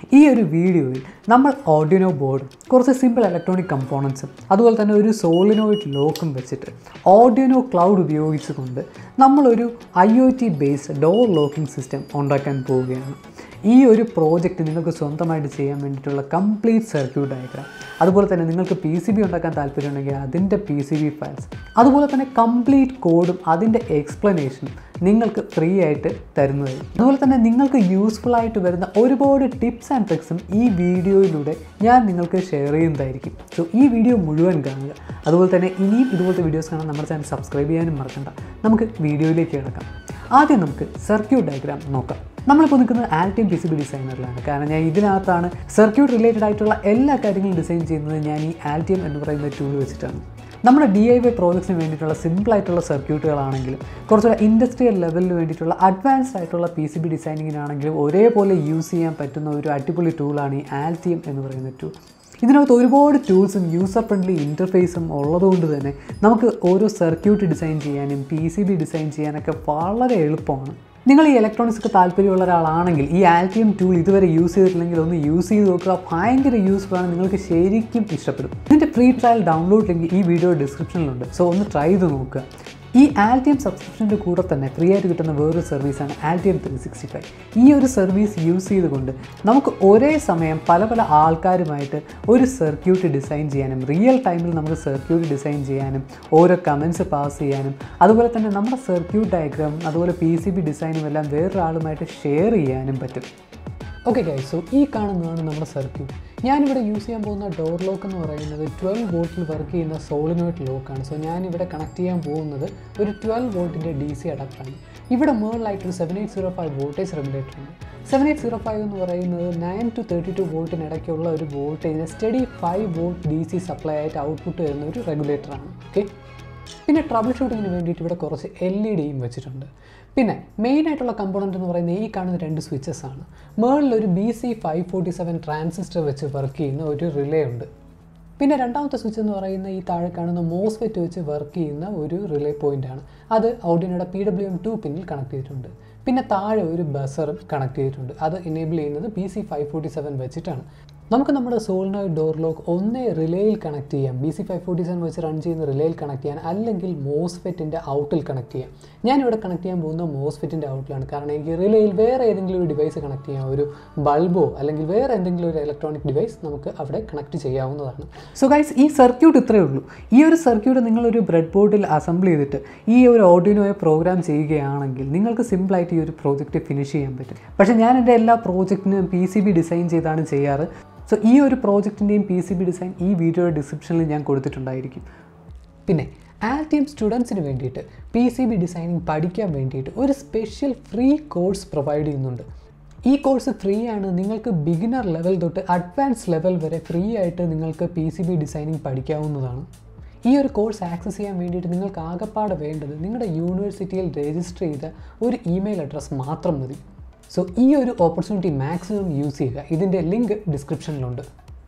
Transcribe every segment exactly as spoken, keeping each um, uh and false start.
ഈ ഒരു വീഡിയോയിൽ നമ്മൾ Arduino ബോർഡ് കുറച്ച് സിമ്പിൾ ഇലക്ട്രോണിക് കമ്പോണൻസും അതുപോലെ തന്നെ ഒരു സോളിനോയിഡ് ലോക്കും വെച്ചിട്ട് Arduino Cloud ഉപയോഗിച്ചുകൊണ്ട് നമ്മളൊരു I o T based door locking system ഉണ്ടാക്കാൻ പോവുകയാണ്. ഈ ഒരു പ്രോജക്റ്റ് നിങ്ങൾക്ക് സ്വന്തമായിട്ട് ചെയ്യാൻ വേണ്ടിയിട്ടുള്ള കംപ്ലീറ്റ് സർക്യൂട്ട് ഡയഗ്രാം, അതുപോലെ തന്നെ നിങ്ങൾക്ക് പി സി ബി ഉണ്ടാക്കാൻ താല്പര്യമുണ്ടെങ്കിൽ അതിൻ്റെ പി സി ബി ഫയൽസ്, അതുപോലെ തന്നെ കംപ്ലീറ്റ് കോഡും അതിൻ്റെ എക്സ്പ്ലനേഷനും നിങ്ങൾക്ക് ഫ്രീ ആയിട്ട് തരുന്നതായിരിക്കും. അതുപോലെ തന്നെ നിങ്ങൾക്ക് യൂസ്ഫുൾ ആയിട്ട് വരുന്ന ഒരുപാട് ടിപ്സ് ആൻഡ് ട്രിക്സും ഈ വീഡിയോയിലൂടെ ഞാൻ നിങ്ങൾക്ക് ഷെയർ ചെയ്യുന്നതായിരിക്കും. സോ ഈ വീഡിയോ മുഴുവൻ കാണുക. അതുപോലെ തന്നെ ഇനിയും ഇതുപോലത്തെ വീഡിയോസ് കാണാൻ നമ്മുടെ ചാനൽ സബ്സ്ക്രൈബ് ചെയ്യാനും മറക്കണ്ട. നമുക്ക് വീഡിയോയിലേക്ക് കിടക്കാം. ആദ്യം നമുക്ക് സർക്യൂട്ട് ഡയഗ്രാം നോക്കാം. നമ്മളിപ്പോൾ നിൽക്കുന്നത് ആൽറ്റിയം പി സി ബി ഡിസൈനറിലാണ്. കാരണം ഞാൻ ഇതിനകത്താണ് സർക്യൂട്ട് റിലേറ്റഡ് ആയിട്ടുള്ള എല്ലാ കാര്യങ്ങളും ഡിസൈൻ ചെയ്യുന്നത് ഞാൻ ഈ ആൽറ്റിയം എന്ന് പറയുന്ന ടൂൾ വെച്ചിട്ടാണ്. നമ്മുടെ ഡി ഐ വൈ പ്രോജക്ട്സിന് വേണ്ടിയിട്ടുള്ള സിമ്പിളായിട്ടുള്ള സർക്യൂട്ടുകളാണെങ്കിലും കുറച്ചുകൂടെ ഇൻഡസ്ട്രിയൽ ലെവലിന് വേണ്ടിയിട്ടുള്ള അഡ്വാൻസ്ഡ് ആയിട്ടുള്ള പി സി ബി ഡിസൈനിങ്ങിനാണെങ്കിലും ഒരേപോലെ യൂസ് ചെയ്യാൻ പറ്റുന്ന ഒരു അടിപൊളി ടൂളാണ് ഈ ആൽറ്റിയം എന്ന് പറയുന്ന ടൂൾ. ഇതിനകത്ത് ഒരുപാട് ടൂൾസും യൂസർ ഫ്രണ്ട്ലി ഇൻ്റർഫേസും ഉള്ളതുകൊണ്ട് തന്നെ നമുക്ക് ഓരോ സർക്യൂട്ട് ഡിസൈൻ ചെയ്യാനും പി സി ബി ഡിസൈൻ ചെയ്യാനൊക്കെ വളരെ എളുപ്പമാണ്. നിങ്ങൾ ഈ ഇലക്ട്രോണിക്സൊക്കെ താല്പര്യമുള്ള ഒരാളാണെങ്കിൽ ഈ ആൽറ്റിയം ടൂൾ ഇതുവരെ യൂസ് ചെയ്തിട്ടില്ലെങ്കിൽ ഒന്ന് യൂസ് ചെയ്ത് നോക്കുക. ഭയങ്കര യൂസ്ഫുൾ ആണ്, നിങ്ങൾക്ക് ശരിക്കും ഇഷ്ടപ്പെടും. ഇതിൻ്റെ ഫ്രീ ട്രയൽ ഡൗൺലോഡ് ലിങ്ക് ഈ വീഡിയോ ഡിസ്ക്രിപ്ഷനിലുണ്ട്. സോ ഒന്ന് ട്രൈ ചെയ്ത് നോക്കുക. ഈ ആൽറ്റിയം സബ്സ്ക്രിപ്ഷൻ്റെ കൂടെ തന്നെ ഫ്രീ ആയിട്ട് കിട്ടുന്ന വേറൊരു സർവീസാണ് ആൽറ്റിയം ത്രീ സിക്സ്റ്റി ഫൈവ്. ഈ ഒരു സർവീസ് യൂസ് ചെയ്തുകൊണ്ട് നമുക്ക് ഒരേ സമയം പല പല ആൾക്കാരുമായിട്ട് ഒരു സർക്യൂട്ട് ഡിസൈൻ ചെയ്യാനും റിയൽ ടൈമിൽ നമുക്ക് സർക്യൂട്ട് ഡിസൈൻ ചെയ്യാനും ഓരോ കമൻറ്റ്സ് പാസ് ചെയ്യാനും അതുപോലെ തന്നെ നമ്മുടെ സർക്യൂട്ട് ഡയഗ്രാം അതുപോലെ പി സി ബി ഡിസൈനും എല്ലാം വേറൊരാളുമായിട്ട് ഷെയർ ചെയ്യാനും പറ്റും. ഓക്കെ ഗൈസ്, സോ ഈ കാണുന്നതാണ് നമ്മുടെ സർക്യൂട്ട്. ഞാനിവിടെ യൂസ് ചെയ്യാൻ പോകുന്ന ഡോർ ലോക്ക് എന്ന് പറയുന്നത് ട്വൽവ് വോൾട്ടിൽ വർക്ക് ചെയ്യുന്ന സോളിനോയിഡ് ലോക്കാണ്. സോ ഞാനിവിടെ കണക്ട് ചെയ്യാൻ പോകുന്നത് ഒരു ട്വൽവ് വോൾട്ടിൻ്റെ ഡി സി അഡാപ്റ്ററാണ്. ഇവിടെ മുകളിലായിട്ടൊരു seven eight zero five voltage റെഗുലേറ്ററാണ്. സെവൻ എയ്റ്റ് സീറോ ഫൈവ് എന്ന് പറയുന്നത് നയൻ ടു തേർട്ടി ടു വോൾട്ടിനിടയ്ക്കുള്ള ഒരു വോൾട്ടേജിന് steady five volt D C supply ആയിട്ട് ഔട്ട്പുട്ട് വരുന്ന ഒരു റെഗുലേറ്ററാണ്. ഓക്കെ, പിന്നെ ട്രബിൾ ഷൂട്ടിങ്ങിന് വേണ്ടിയിട്ട് ഇവിടെ കുറച്ച് എൽ ഇ ഡിയും വെച്ചിട്ടുണ്ട്. പിന്നെ മെയിനായിട്ടുള്ള കമ്പോണൻ്റ് എന്ന് പറയുന്നത് ഈ കാണുന്ന രണ്ട് സ്വിച്ചസ് ആണ്. മുകളിലൊരു B C five forty seven transistor വെച്ച് വർക്ക് ചെയ്യുന്ന ഒരു റിലേ ഉണ്ട്. പിന്നെ രണ്ടാമത്തെ സ്വിച്ച് എന്ന് പറയുന്ന ഈ താഴെ കാണുന്ന മോസ്ഫെറ്റ് വെച്ച് വർക്ക് ചെയ്യുന്ന ഒരു റിലേ പോയിൻ്റാണ്. അത് Arduinoയുടെ പി ഡബ്ല്യു എം ടു പിന്നിൽ കണക്ട് ചെയ്തിട്ടുണ്ട്. പിന്നെ താഴെ ഒരു ബസറും കണക്ട് ചെയ്തിട്ടുണ്ട്. അത് എനേബിൾ ചെയ്യുന്നത് B C five forty seven വെച്ചിട്ടാണ്. നമുക്ക് നമ്മുടെ സോളിനോയിഡ് ഡോർ ലോക്ക് ഒന്നേ റിലേയിൽ കണക്ട് ചെയ്യാം, B C five forty seven വെച്ച് റൺ ചെയ്യുന്ന റിലേയിൽ കണക്ട് ചെയ്യാൻ, അല്ലെങ്കിൽ മോസ്ഫെറ്റിൻ്റെ ഔട്ടിൽ കണക്ട് ചെയ്യാം. ഞാനിവിടെ കണക്ട് ചെയ്യാൻ പോകുന്ന മോസ്ഫെറ്റിൻ്റെ ഔട്ടിലാണ്. കാരണം എനിക്ക് റിലേയിൽ വേറെ ഏതെങ്കിലും ഒരു ഡിവൈസ് കണക്ട് ചെയ്യാം, ഒരു ബൾബോ അല്ലെങ്കിൽ വേറെ എന്തെങ്കിലും ഒരു ഇലക്ട്രോണിക് ഡിവൈസ് നമുക്ക് അവിടെ കണക്ട് ചെയ്യാവുന്നതാണ്. സോ ഗൈസ്, ഈ സർക്യൂട്ട് ഇത്രയേ ഉള്ളൂ. ഈ ഒരു സർക്യൂട്ട് നിങ്ങളൊരു ബ്രെഡ് ബോർഡിൽ അസംബിൾ ചെയ്തിട്ട് ഈ ഒരു Arduinoയെ പ്രോഗ്രാം ചെയ്യുകയാണെങ്കിൽ നിങ്ങൾക്ക് സിമ്പിളായിട്ട് ഈ ഒരു പ്രോജക്റ്റ് ഫിനിഷ് ചെയ്യാൻ പറ്റും. പക്ഷേ ഞാൻ എൻ്റെ എല്ലാ പ്രോജക്റ്റിനും പി സി ബി ഡിസൈൻ ചെയ്താണ് ചെയ്യാറ്. സോ ഈ ഒരു പ്രോജക്റ്റിൻ്റെയും പി സി ബി ഡിസൈൻ ഈ വീഡിയോയുടെ ഡിസ്ക്രിപ്ഷനിൽ ഞാൻ കൊടുത്തിട്ടുണ്ടായിരിക്കും. പിന്നെ ആൽറ്റിയം സ്റ്റുഡൻസിന് വേണ്ടിയിട്ട് പി സി ബി ഡിസൈനിങ് പഠിക്കാൻ വേണ്ടിയിട്ട് ഒരു സ്പെഷ്യൽ ഫ്രീ കോഴ്സ് പ്രൊവൈഡ് ചെയ്യുന്നുണ്ട്. ഈ കോഴ്സ് ഫ്രീ ആണ്. നിങ്ങൾക്ക് ബിഗിനർ ലെവൽ തൊട്ട് അഡ്വാൻസ് ലെവൽ വരെ ഫ്രീ ആയിട്ട് നിങ്ങൾക്ക് പി സി ബി ഡിസൈനിങ് പഠിക്കാവുന്നതാണ്. ഈ ഒരു കോഴ്സ് ആക്സസ് ചെയ്യാൻ വേണ്ടിയിട്ട് നിങ്ങൾക്ക് ആകപ്പാടെ വേണ്ടത് നിങ്ങളുടെ യൂണിവേഴ്സിറ്റിയിൽ രജിസ്റ്റർ ചെയ്ത ഒരു ഇമെയിൽ അഡ്രസ്സ് മാത്രം മതി. സോ ഈ ഒരു ഓപ്പർച്യൂണിറ്റി മാക്സിമം യൂസ് ചെയ്യുക. ഇതിൻ്റെ ലിങ്ക് ഡിസ്ക്രിപ്ഷനിലുണ്ട്.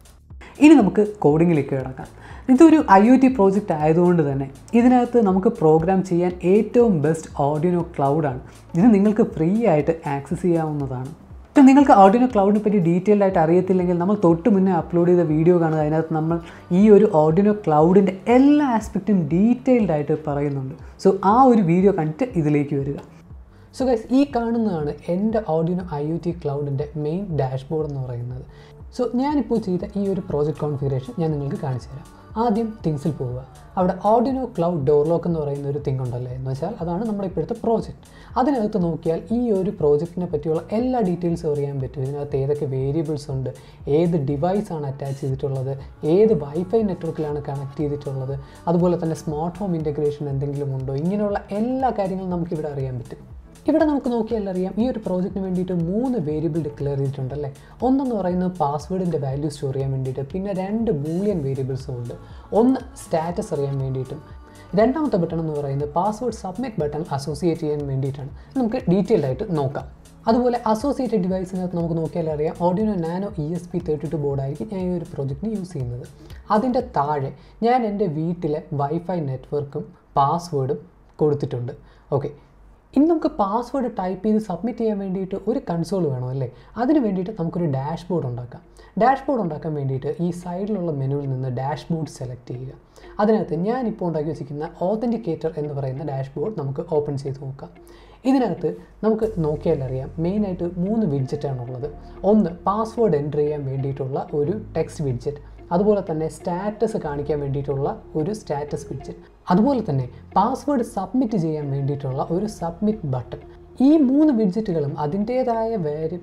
ഇനി നമുക്ക് കോഡിങ്ങിലേക്ക് കിടക്കാം. ഇതൊരു ഐ ഒ ടി പ്രോജക്റ്റ് ആയതുകൊണ്ട് തന്നെ ഇതിനകത്ത് നമുക്ക് പ്രോഗ്രാം ചെയ്യാൻ ഏറ്റവും ബെസ്റ്റ് Arduino ക്ലൗഡാണ്. ഇത് നിങ്ങൾക്ക് ഫ്രീ ആയിട്ട് ആക്സസ് ചെയ്യാവുന്നതാണ്. നിങ്ങൾക്ക് Arduino ക്ലൗഡിനെ പറ്റി ഡീറ്റെയിൽഡ് ആയിട്ട് അറിയത്തില്ലെങ്കിൽ നമ്മൾ തൊട്ട് മുന്നേ അപ്ലോഡ് ചെയ്ത വീഡിയോ കാണുക. അതിനകത്ത് നമ്മൾ ഈ ഒരു Arduino ക്ലൗഡിൻ്റെ എല്ലാ ആസ്പെക്റ്റും ഡീറ്റെയിൽഡ് ആയിട്ട് പറയുന്നുണ്ട്. സോ ആ ഒരു വീഡിയോ കണ്ടിട്ട് ഇതിലേക്ക് വരിക. സോ ഗൈസ്, ഈ കാണുന്നതാണ് എൻ്റെ Arduino ഐ ഒ ടി ക്ലൗഡിൻ്റെ മെയിൻ ഡാഷ്ബോർഡ് എന്ന് പറയുന്നത്. സോ ഞാനിപ്പോൾ ചെയ്ത ഈ ഒരു പ്രോജക്റ്റ് കോൺഫിഗറേഷൻ ഞാൻ നിങ്ങൾക്ക് കാണിച്ചു തരാം. ആദ്യം തിങ്സിൽ പോവുക. അവിടെ Arduino ക്ലൗഡ് ഡോർ ലോക്ക് എന്ന് പറയുന്ന ഒരു തിങ് ഉണ്ടല്ലേ, എന്ന് വെച്ചാൽ അതാണ് നമ്മുടെ ഇപ്പോഴത്തെ പ്രോജക്റ്റ്. അതിനകത്ത് നോക്കിയാൽ ഈ ഒരു പ്രോജക്റ്റിനെ പറ്റിയുള്ള എല്ലാ ഡീറ്റെയിൽസും അറിയാൻ പറ്റും. ഇതിനകത്ത് ഏതൊക്കെ വേരിയബിൾസ് ഉണ്ട്, ഏത് ഡിവൈസാണ് അറ്റാച്ച് ചെയ്തിട്ടുള്ളത്, ഏത് വൈഫൈ നെറ്റ്വർക്കിലാണ് കണക്ട് ചെയ്തിട്ടുള്ളത്, അതുപോലെ തന്നെ സ്മാർട്ട് ഹോം ഇൻ്റഗ്രേഷൻ എന്തെങ്കിലും ഉണ്ടോ, ഇങ്ങനെയുള്ള എല്ലാ കാര്യങ്ങളും നമുക്കിവിടെ അറിയാൻ പറ്റും. ഇവിടെ നമുക്ക് നോക്കിയാൽ അറിയാം ഈ ഒരു പ്രോജക്റ്റിന് വേണ്ടിയിട്ട് മൂന്ന് വേരിയബിൾ ഡിക്ലെയർ ചെയ്തിട്ടുണ്ടല്ലേ. ഒന്നെന്ന് പറയുന്നത് പാസ്വേഡിൻ്റെ വാല്യൂ സ്റ്റോർ ചെയ്യാൻ വേണ്ടിയിട്ട്, പിന്നെ രണ്ട് ബൂളിയൻ വേരിയബിൾസും ഉണ്ട്. ഒന്ന് സ്റ്റാറ്റസ് അറിയാൻ വേണ്ടിയിട്ടും, രണ്ടാമത്തെ ബട്ടൺ എന്ന് പറയുന്നത് പാസ്വേഡ് സബ്മിറ്റ് ബട്ടൺ അസോസിയേറ്റ് ചെയ്യാൻ വേണ്ടിയിട്ടാണ്. നമുക്ക് ഡീറ്റെയിൽഡ് ആയിട്ട് നോക്കാം. അതുപോലെ അസോസിയേറ്റഡ് ഡിവൈസിനകത്ത് നമുക്ക് നോക്കിയാൽ അറിയാം Arduino nano E S P thirty two ബോർഡായിരിക്കും ഞാൻ ഈ ഒരു പ്രോജക്റ്റിന് യൂസ് ചെയ്യുന്നത്. അതിൻ്റെ താഴെ ഞാൻ എൻ്റെ വീട്ടിലെ വൈഫൈ നെറ്റ്വർക്കും പാസ്വേഡും കൊടുത്തിട്ടുണ്ട്. ഓക്കെ, ഇനി നമുക്ക് പാസ്വേഡ് ടൈപ്പ് ചെയ്ത് സബ്മിറ്റ് ചെയ്യാൻ വേണ്ടിയിട്ട് ഒരു കൺസോൾ വേണം അല്ലേ? അതിന് വേണ്ടിയിട്ട് നമുക്കൊരു ഡാഷ്ബോർഡ് ഉണ്ടാക്കാം. ഡാഷ്ബോർഡ് ഉണ്ടാക്കാൻ വേണ്ടിയിട്ട് ഈ സൈഡിലുള്ള മെനുവിൽ നിന്ന് ഡാഷ്ബോർഡ് സെലക്ട് ചെയ്യുക. അതിനകത്ത് ഞാനിപ്പോൾ ഉണ്ടാക്കി വെച്ചിരിക്കുന്ന ഓതൻറ്റിക്കേറ്റർ എന്ന് പറയുന്ന ഡാഷ്ബോർഡ് നമുക്ക് ഓപ്പൺ ചെയ്ത് നോക്കാം. ഇതിനകത്ത് നമുക്ക് നോക്കിയാൽ അറിയാം മെയിനായിട്ട് മൂന്ന് വിഡ്ജറ്റാണുള്ളത്. ഒന്ന് പാസ്വേഡ് എൻ്റർ ചെയ്യാൻ വേണ്ടിയിട്ടുള്ള ഒരു ടെക്സ്റ്റ് വിഡ്ജറ്റ്, അതുപോലെ തന്നെ സ്റ്റാറ്റസ് കാണിക്കാൻ വേണ്ടിയിട്ടുള്ള ഒരു സ്റ്റാറ്റസ് വിഡ്ജറ്റ്, അതുപോലെ തന്നെ പാസ്വേഡ് സബ്മിറ്റ് ചെയ്യാൻ വേണ്ടിയിട്ടുള്ള ഒരു സബ്മിറ്റ് ബട്ടൺ. ഈ മൂന്ന് വിഡ്ജറ്റുകളും അതിൻ്റേതായ വാരി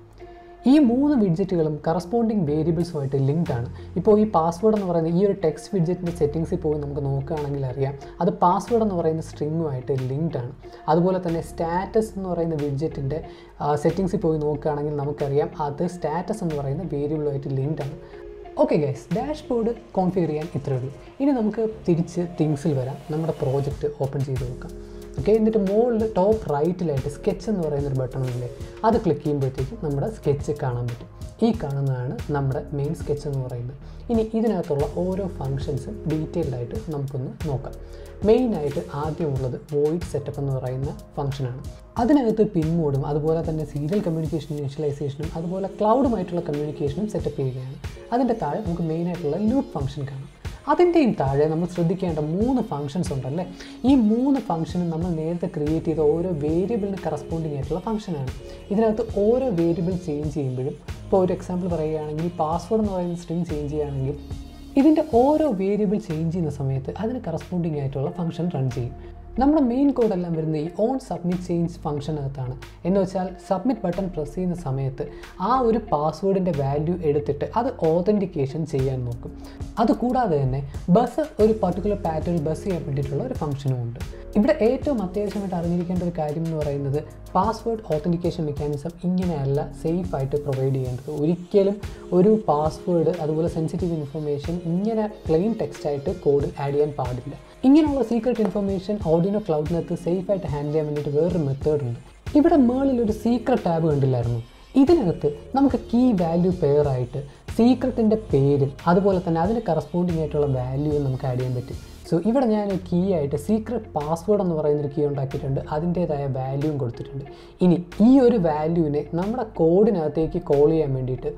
ഈ മൂന്ന് വിഡ്ജറ്റുകളും കറസ്പോണ്ടിങ് വേരിയബിൾസുമായിട്ട് ലിങ്ക്ഡ് ആണ്. ഇപ്പോൾ ഈ പാസ്വേഡ് എന്ന് പറയുന്ന ഈ ഒരു ടെക്സ്റ്റ് വിഡ്ജറ്റിൻ്റെ സെറ്റിങ്സിൽ പോയി നമുക്ക് നോക്കുകയാണെങ്കിൽ അറിയാം അത് പാസ്വേഡ് എന്ന് പറയുന്ന സ്ട്രിങ്ങുമായിട്ട് ലിങ്ക്ഡ് ആണ്. അതുപോലെ തന്നെ സ്റ്റാറ്റസ് എന്ന് പറയുന്ന വിഡ്ജറ്റിൻ്റെ സെറ്റിങ്സിൽ പോയി നോക്കുകയാണെങ്കിൽ നമുക്കറിയാം അത് സ്റ്റാറ്റസ് എന്ന് പറയുന്ന വേരിയബിളുമായിട്ട് ലിങ്ക്ഡ് ആണ്. ഓക്കെ ഗൈസ്, ഡാഷ്ബോർഡ് കോൺഫിഗർ ചെയ്യാൻ ഇത്രയേ ഉള്ളൂ. ഇനി നമുക്ക് തിരിച്ച് തിങ്സിൽ വരാം. നമ്മുടെ പ്രോജക്റ്റ് ഓപ്പൺ ചെയ്ത് നോക്കാം. ഓക്കെ, എന്നിട്ട് മുകളിൽ ടോപ്പ് റൈറ്റിലായിട്ട് സ്കെച്ച് എന്ന് പറയുന്നൊരു ബട്ടണില്ലേ, അത് ക്ലിക്ക് ചെയ്യുമ്പോഴത്തേക്കും നമ്മുടെ സ്കെച്ച് കാണാൻ പറ്റും. ഈ കാണുന്നതാണ് നമ്മുടെ മെയിൻ സ്കെച്ച് എന്ന് പറയുന്നത്. ഇനി ഇതിനകത്തുള്ള ഓരോ ഫങ്ഷൻസും ഡീറ്റെയിൽഡായിട്ട് നമുക്കൊന്ന് നോക്കാം. മെയിനായിട്ട് ആദ്യമുള്ളത് വോയിഡ് സെറ്റപ്പ് എന്ന് പറയുന്ന ഫംഗ്ഷനാണ്. അതിനകത്ത് പിൻ മോഡും അതുപോലെ തന്നെ സീരിയൽ കമ്മ്യൂണിക്കേഷൻ ഇനിഷ്യലൈസേഷനും അതുപോലെ ക്ലൗഡുമായിട്ടുള്ള കമ്മ്യൂണിക്കേഷനും സെറ്റപ്പ് ചെയ്യുകയാണ്. അതിൻ്റെ താഴെ നമുക്ക് മെയിനായിട്ടുള്ള ലൂപ്പ് ഫംഗ്ഷൻ കാണാം. അതിൻ്റെയും താഴെ നമ്മൾ ശ്രദ്ധിക്കേണ്ട മൂന്ന് ഫംഗ്ഷൻസ് ഉണ്ടല്ലേ. ഈ മൂന്ന് ഫംഗ്ഷനും നമ്മൾ നേരത്തെ ക്രിയേറ്റ് ചെയ്ത ഓരോ വേരിയബിളിന് കറസ്പോണ്ടിങ് ആയിട്ടുള്ള ഫംഗ്ഷനാണ്. ഇതിനകത്ത് ഓരോ വേരിയബിൾ ചേഞ്ച് ചെയ്യുമ്പോഴും, ഇപ്പോൾ ഒരു എക്സാമ്പിൾ പറയുകയാണെങ്കിൽ പാസ്വേഡ് എന്ന് പറയുന്ന സ്ട്രിങ് ചേഞ്ച് ചെയ്യുകയാണെങ്കിൽ ഇതിൻ്റെ ഓരോ വേരിയബിൾ ചേഞ്ച് ചെയ്യുന്ന സമയത്ത് അതിന് കറസ്പോണ്ടിങ് ആയിട്ടുള്ള ഫംഗ്ഷൻ റൺ ചെയ്യും. നമ്മുടെ മെയിൻ കോഡെല്ലാം വരുന്ന ഈ ഓൺ സബ്മിറ്റ് ചേഞ്ച് ഫംഗ്ഷനകത്താണ്. എന്ന് വെച്ചാൽ സബ്മിറ്റ് ബട്ടൺ പ്രസ് ചെയ്യുന്ന സമയത്ത് ആ ഒരു പാസ്വേഡിൻ്റെ വാല്യൂ എടുത്തിട്ട് അത് ഓതൻറ്റിക്കേഷൻ ചെയ്യാൻ നോക്കും. അതുകൂടാതെ തന്നെ ബസ് ഒരു പർട്ടിക്കുലർ പാറ്റേൺ ബസ് ചെയ്യാൻ വേണ്ടിയിട്ടുള്ള ഒരു ഫംഗ്ഷനും ഉണ്ട്. ഇവിടെ ഏറ്റവും അത്യാവശ്യമായിട്ട് അറിഞ്ഞിരിക്കേണ്ട ഒരു കാര്യം എന്ന് പറയുന്നത് പാസ്വേഡ് ഓതൻറ്റിക്കേഷൻ മെക്കാനിസം ഇങ്ങനെയല്ല സേഫായിട്ട് പ്രൊവൈഡ് ചെയ്യേണ്ടത്. ഒരിക്കലും ഒരു പാസ്വേഡ് അതുപോലെ സെൻസിറ്റീവ് ഇൻഫർമേഷൻ ഇങ്ങനെ പ്ലെയിൻ ടെക്സ്റ്റായിട്ട് കോഡിൽ ആഡ് ചെയ്യാൻ പാടില്ല. ഇങ്ങനെയുള്ള സീക്രട്ട് ഇൻഫർമേഷൻ Arduino ക്ലൗഡിനകത്ത് സേഫായിട്ട് ഹാൻഡിൽ ചെയ്യാൻ വേണ്ടിയിട്ട് വേറൊരു മെത്തേഡ് ഉണ്ട്. ഇവിടെ മുകളിൽ ഒരു സീക്രട്ട് ടാബ് കണ്ടില്ലായിരുന്നു. ഇതിനകത്ത് നമുക്ക് കീ വാല്യൂ പെയറായിട്ട് സീക്രട്ടിൻ്റെ പേരും അതുപോലെ തന്നെ അതിന് കറസ്പോണ്ടിങ് ആയിട്ടുള്ള വാല്യൂവും നമുക്ക് ആഡ് ചെയ്യാൻ പറ്റും. സോ ഇവിടെ ഞാൻ കീ ആയിട്ട് സീക്രട്ട് പാസ്വേഡ് എന്ന് പറയുന്നൊരു കീ ഉണ്ടാക്കിയിട്ടുണ്ട്. അതിൻ്റേതായ വാല്യൂവും കൊടുത്തിട്ടുണ്ട്. ഇനി ഈ ഒരു വാല്യൂവിനെ നമ്മുടെ കോഡിനകത്തേക്ക് കോൾ ചെയ്യാൻ വേണ്ടിയിട്ട്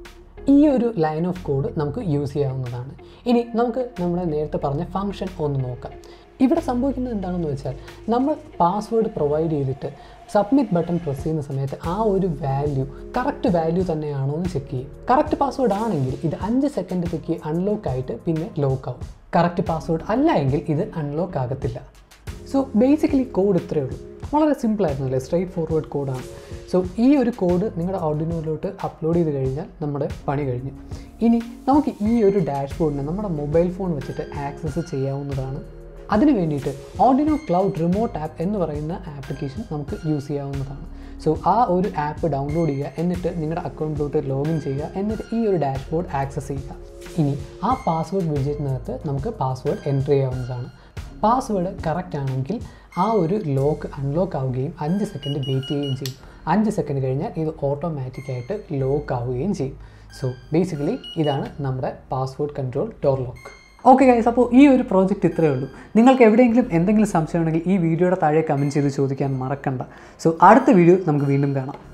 ഈ ഒരു ലൈൻ ഓഫ് കോഡ് നമുക്ക് യൂസ് ചെയ്യാവുന്നതാണ്. ഇനി നമുക്ക് നമ്മുടെ നേരത്തെ പറഞ്ഞ ഫംഗ്ഷൻ ഒന്ന് നോക്കാം. ഇവിടെ സംഭവിക്കുന്നത് എന്താണെന്ന് വെച്ചാൽ നമ്മൾ പാസ്വേഡ് പ്രൊവൈഡ് ചെയ്തിട്ട് സബ്മിറ്റ് ബട്ടൺ പ്രസ് ചെയ്യുന്ന സമയത്ത് ആ ഒരു വാല്യൂ കറക്റ്റ് വാല്യൂ തന്നെയാണോ എന്ന് ചെക്ക് ചെയ്യും. കറക്റ്റ് പാസ്വേഡ് ആണെങ്കിൽ ഇത് അഞ്ച് സെക്കൻഡത്തേക്ക് അൺലോക്ക് ആയിട്ട് പിന്നെ ലോക്ക് ആവും. കറക്റ്റ് പാസ്വേഡ് അല്ല എങ്കിൽ ഇത് അൺലോക്ക് ആകത്തില്ല. സോ ബേസിക്കലി കോഡ് ഇത്രയേ ഉള്ളൂ. വളരെ സിമ്പിളായിരുന്നല്ലേ, സ്ട്രെയിറ്റ് ഫോർവേഡ് കോഡാണ്. സോ ഈ ഒരു കോഡ് നിങ്ങളുടെ Arduinoയിലോട്ട് അപ്ലോഡ് ചെയ്ത് കഴിഞ്ഞാൽ നമ്മുടെ പണി കഴിഞ്ഞു. ഇനി നമുക്ക് ഈ ഒരു ഡാഷ്ബോർഡിനെ നമ്മുടെ മൊബൈൽ ഫോൺ വെച്ചിട്ട് ആക്സസ് ചെയ്യാവുന്നതാണ്. അതിന് വേണ്ടിയിട്ട് Arduino Cloud റിമോട്ട് ആപ്പ് എന്ന് പറയുന്ന ആപ്ലിക്കേഷൻ നമുക്ക് യൂസ് ചെയ്യാവുന്നതാണ്. സോ ആ ഒരു ആപ്പ് ഡൗൺലോഡ് ചെയ്യുക, എന്നിട്ട് നിങ്ങളുടെ അക്കൗണ്ടിലോട്ട് ലോഗിൻ ചെയ്യുക, എന്നിട്ട് ഈ ഒരു ഡാഷ്ബോർഡ് ആക്സസ് ചെയ്യുക. ഇനി ആ പാസ്വേഡ് വിഡ്ജറ്റിനകത്ത് നമുക്ക് പാസ്വേഡ് എൻ്റർ ചെയ്യാവുന്നതാണ്. പാസ്വേഡ് കറക്റ്റ് ആണെങ്കിൽ ആ ഒരു ലോക്ക് അൺലോക്ക് ആവുകയും അഞ്ച് സെക്കൻഡ് വെയിറ്റ് ചെയ്യുകയും ചെയ്യും. അഞ്ച് സെക്കൻഡ് കഴിഞ്ഞാൽ ഇത് ഓട്ടോമാറ്റിക്കായിട്ട് ലോക്ക് ആവുകയും ചെയ്യും. സോ ബേസിക്കലി ഇതാണ് നമ്മുടെ password control door lock. Okay guys, അപ്പോൾ ഈ ഒരു പ്രോജക്റ്റ് ഇത്രയേ ഉള്ളൂ. നിങ്ങൾക്ക് എവിടെയെങ്കിലും എന്തെങ്കിലും സംശയം ഉണ്ടെങ്കിൽ ഈ വീഡിയോയുടെ താഴെ കമൻറ്റ് ചെയ്ത് ചോദിക്കാൻ മറക്കണ്ട. സോ അടുത്ത വീഡിയോ നമുക്ക് വീണ്ടും കാണാം.